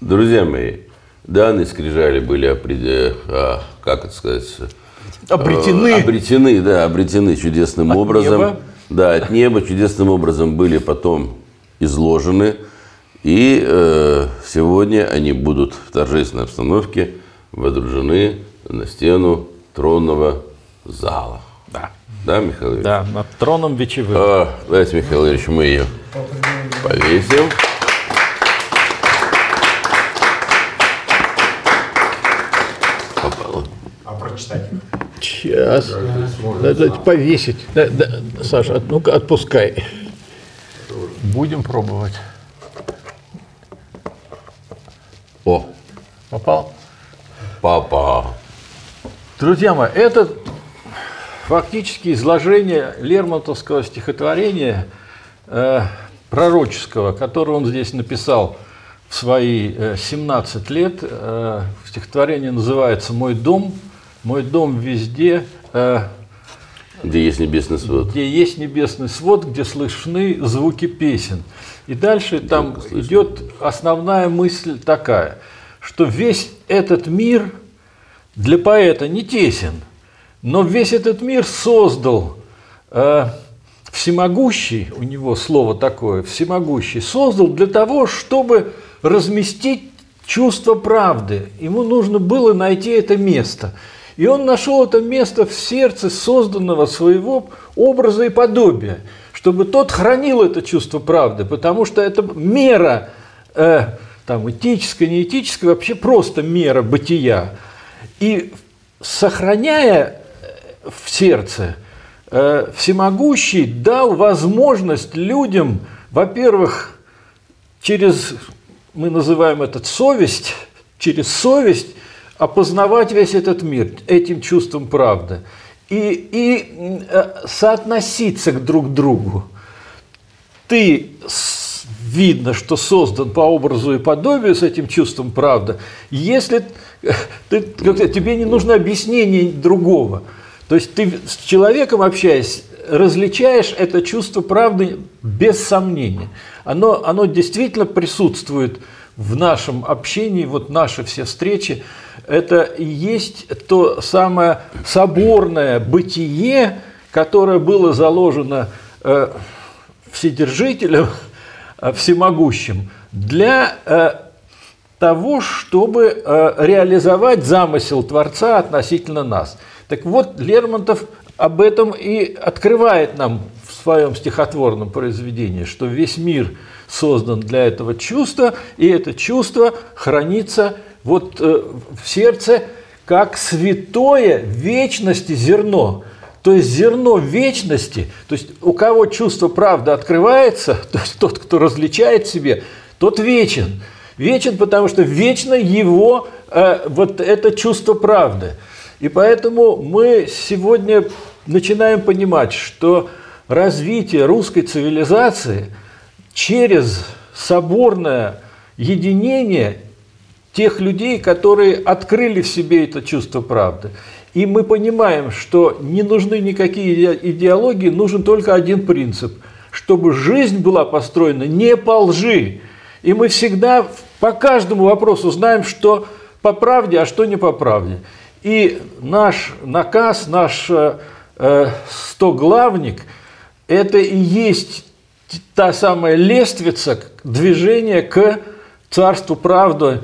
Друзья мои, данные скрижали были как это сказать? Обретены чудесным образом. Неба. Да, от неба чудесным образом были потом изложены. И сегодня они будут в торжественной обстановке водружены на стену тронного зала. Да. Да, Михаил Ильич? Да, над троном вечевым. Давайте, Михаил Ильич, мы ее повесим. Попало. А прочитать? Сейчас. Надо повесить. Саша, ну-ка отпускай. Будем пробовать. О, Попал? попал. Друзья мои, это фактически изложение Лермонтовского стихотворения пророческого, которое он здесь написал в свои 17 лет. Стихотворение называется «Мой дом везде, Где есть небесный свод. где есть небесный свод, где слышны звуки песен». И дальше там идет основная мысль такая, что весь этот мир для поэта не тесен, но весь этот мир создал всемогущий, у него слово такое, всемогущий, создал для того, чтобы разместить чувство правды. Ему нужно было найти это место. И он нашел это место в сердце созданного своего образа и подобия, чтобы тот хранил это чувство правды, потому что это мера, там, этическая, неэтическая, вообще просто мера бытия. И сохраняя в сердце, всемогущий дал возможность людям, во-первых, мы называем это совесть, через совесть опознавать весь этот мир этим чувством правды и соотноситься друг к другу. Ты, видно, что создан по образу и подобию с этим чувством правды, если тебе не нужно объяснение другого. То есть ты с человеком, общаясь, различаешь это чувство правды без сомнения. Оно действительно присутствует в нашем общении, вот наши все встречи. Это и есть то самое соборное бытие, которое было заложено Вседержителем, всемогущим, для того, чтобы реализовать замысел Творца относительно нас. Так вот, Лермонтов об этом и открывает нам в своем стихотворном произведении, что весь мир создан для этого чувства, и это чувство хранится вот в сердце как святое вечности зерно. То есть зерно вечности, то есть у кого чувство правды открывается, то есть тот, кто различает в себе, тот вечен. Вечен, потому что вечно его вот это чувство правды. И поэтому мы сегодня начинаем понимать, что развитие русской цивилизации через соборное единение тех людей, которые открыли в себе это чувство правды. И мы понимаем, что не нужны никакие идеологии, нужен только один принцип, чтобы жизнь была построена не по лжи. И мы всегда по каждому вопросу знаем, что по правде, а что не по правде. И наш наказ, наш стоглавник – это и есть та самая лестница движения к царству правды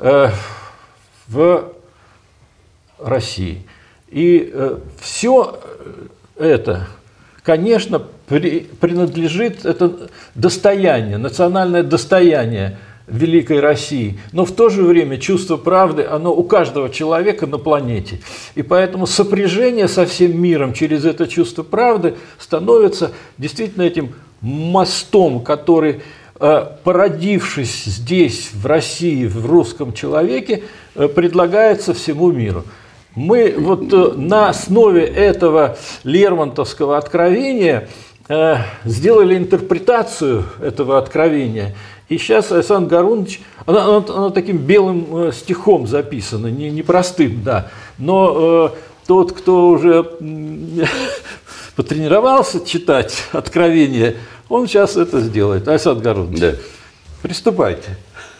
в России. И все это, конечно, принадлежит, это достояние, национальное достояние великой России, но в то же время чувство правды, оно у каждого человека на планете. И поэтому сопряжение со всем миром через это чувство правды становится действительно этим мостом, который, породившись здесь, в России, в русском человеке, предлагается всему миру. Мы вот на основе этого лермонтовского откровения сделали интерпретацию этого откровения. И сейчас Александр Гарунович, она таким белым стихом записана, не простым, да. Но тот, кто уже потренировался читать откровение, он сейчас это сделает. Александр Гарунович, да. Приступайте.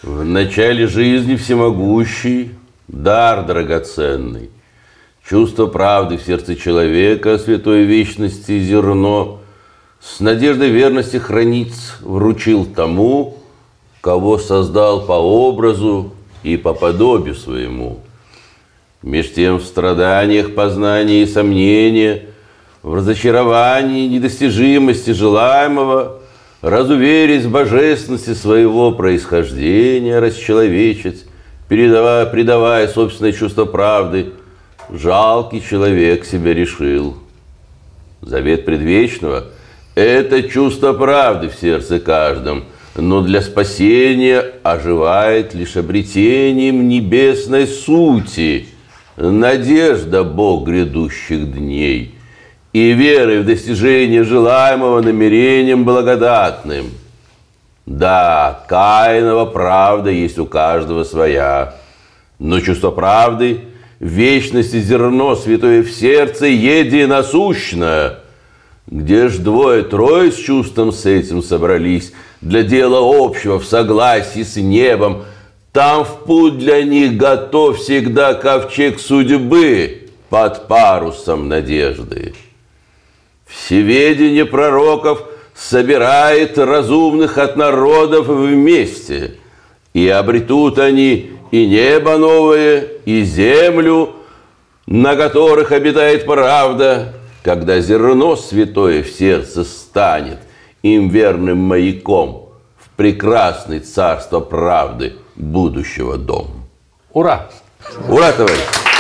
В начале жизни всемогущий, дар драгоценный, чувство правды в сердце человека, святой вечности зерно, с надеждой верности хранить вручил тому, кого создал по образу и по подобию своему. Меж тем в страданиях, познании и сомнения, в разочаровании, недостижимости желаемого, разуверить в божественности своего происхождения, расчеловечить, предавая собственное чувство правды, жалкий человек себя решил. Завет предвечного – это чувство правды в сердце каждом, но для спасения оживает лишь обретением небесной сути, надежда Бог грядущих дней и верой в достижение желаемого намерением благодатным. Да, Каинова правда есть у каждого своя, но чувство правды, вечности зерно святое в сердце единосущно. Где ж двое-трое с чувством с этим собрались для дела общего в согласии с небом, там в путь для них готов всегда ковчег судьбы под парусом надежды. Всеведение пророков собирает разумных от народов вместе, и обретут они и небо новое, и землю, на которых обитает правда, когда зерно святое в сердце станет им верным маяком в прекрасное царство правды будущего дома. Ура! Ура, товарищ!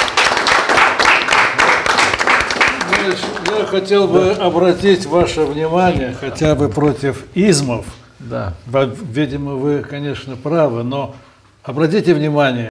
Я хотел бы обратить ваше внимание хотя бы против измов. Да. Видимо, вы, конечно, правы, но обратите внимание,